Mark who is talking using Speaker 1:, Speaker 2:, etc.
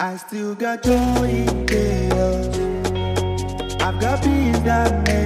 Speaker 1: I still got joy in chaos. I've got peace that makes